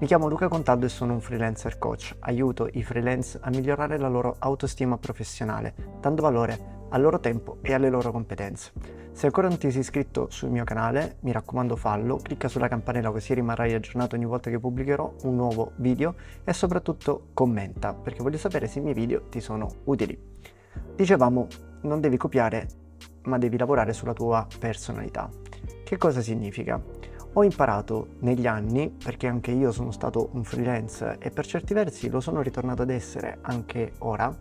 Mi chiamo Luca Contaldo e sono un freelancer coach. Aiuto i freelance a migliorare la loro autostima professionale, dando valore al loro tempo e alle loro competenze. Se ancora non ti sei iscritto sul mio canale, mi raccomando fallo, clicca sulla campanella così rimarrai aggiornato ogni volta che pubblicherò un nuovo video e soprattutto commenta, perché voglio sapere se i miei video ti sono utili. Dicevamo, non devi copiare, ma devi lavorare sulla tua personalità. Che cosa significa? Ho imparato negli anni, perché anche io sono stato un freelance e per certi versi lo sono ritornato ad essere anche ora,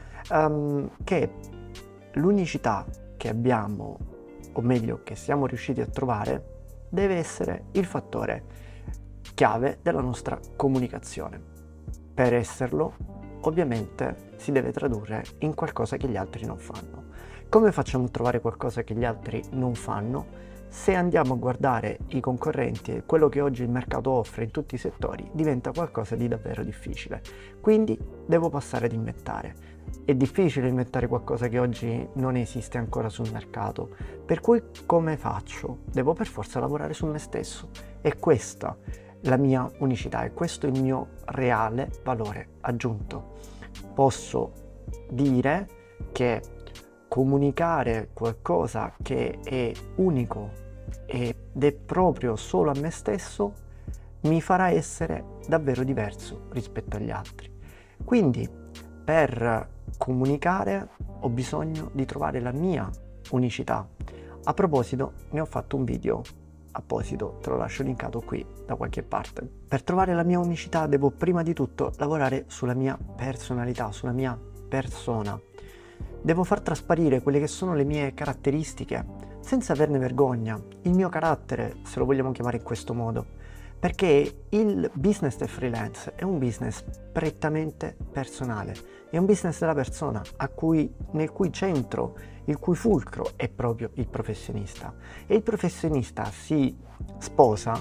che l'unicità che abbiamo, o meglio che siamo riusciti a trovare, deve essere il fattore chiave della nostra comunicazione. Per esserlo, ovviamente, si deve tradurre in qualcosa che gli altri non fanno. Come facciamo a trovare qualcosa che gli altri non fanno? Se andiamo a guardare i concorrenti e quello che oggi il mercato offre in tutti i settori, diventa qualcosa di davvero difficile. Quindi devo passare ad inventare. È difficile inventare qualcosa che oggi non esiste ancora sul mercato, per cui come faccio? Devo per forza lavorare su me stesso. È questa la mia unicità, è questo il mio reale valore aggiunto. Posso dire che comunicare qualcosa che è unico ed è proprio solo a me stesso mi farà essere davvero diverso rispetto agli altri. Quindi per comunicare ho bisogno di trovare la mia unicità. A proposito, ne ho fatto un video apposito, te lo lascio linkato qui da qualche parte. Per trovare la mia unicità devo prima di tutto lavorare sulla mia personalità, sulla mia persona. Devo far trasparire quelle che sono le mie caratteristiche senza averne vergogna, il mio carattere, se lo vogliamo chiamare in questo modo, perché il business del freelance è un business prettamente personale, è un business della persona nel cui centro, il cui fulcro è proprio il professionista, e il professionista si sposa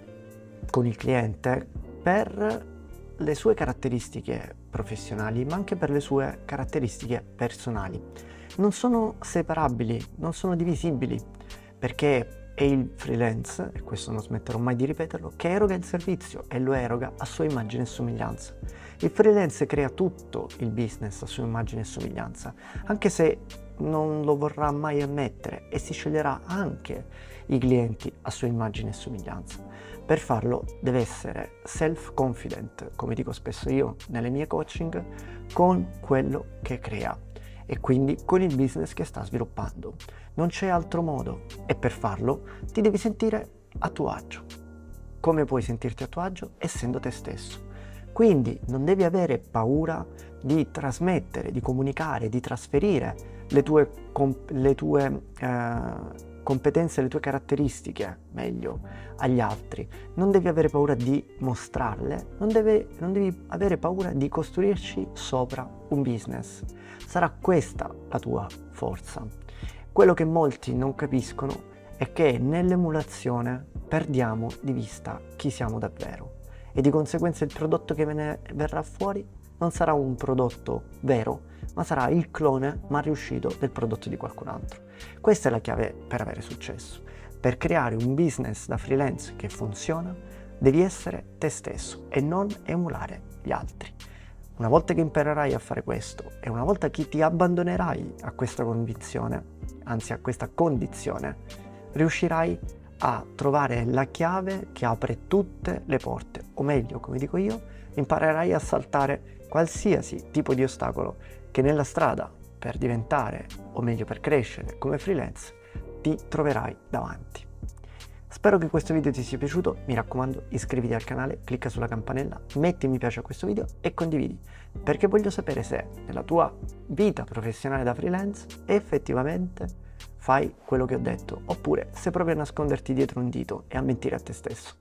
con il cliente per le sue caratteristiche professionali, ma anche per le sue caratteristiche personali. Non sono separabili, non sono divisibili, perché è il freelance, e questo non smetterò mai di ripeterlo, che eroga il servizio e lo eroga a sua immagine e somiglianza. Il freelance crea tutto il business a sua immagine e somiglianza, anche se non lo vorrà mai ammettere, e si sceglierà anche i clienti a sua immagine e somiglianza. Per farlo deve essere self-confident, come dico spesso io nelle mie coaching, con quello che crea e quindi con il business che sta sviluppando. Non c'è altro modo, e per farlo ti devi sentire a tuo agio. Come puoi sentirti a tuo agio? Essendo te stesso. Quindi non devi avere paura di trasmettere, di comunicare, di trasferire le tue competenze, le tue caratteristiche, meglio, agli altri. Non devi avere paura di mostrarle, non devi avere paura di costruirci sopra un business. Sarà questa la tua forza. Quello che molti non capiscono è che nell'emulazione perdiamo di vista chi siamo davvero, e di conseguenza il prodotto che verrà fuori non sarà un prodotto vero, ma sarà il clone ma riuscito del prodotto di qualcun altro. Questa è la chiave per avere successo. Per creare un business da freelance che funziona, devi essere te stesso e non emulare gli altri. Una volta che imparerai a fare questo e una volta che ti abbandonerai a questa convinzione, anzi a questa condizione, riuscirai a trovare la chiave che apre tutte le porte, o meglio, come dico io, imparerai a saltare qualsiasi tipo di ostacolo che nella strada per diventare, o meglio per crescere come freelance, ti troverai davanti. Spero che questo video ti sia piaciuto, mi raccomando iscriviti al canale, clicca sulla campanella, metti mi piace a questo video e condividi, perché voglio sapere se nella tua vita professionale da freelance effettivamente fai quello che ho detto, oppure se provi a nasconderti dietro un dito e a mentire a te stesso.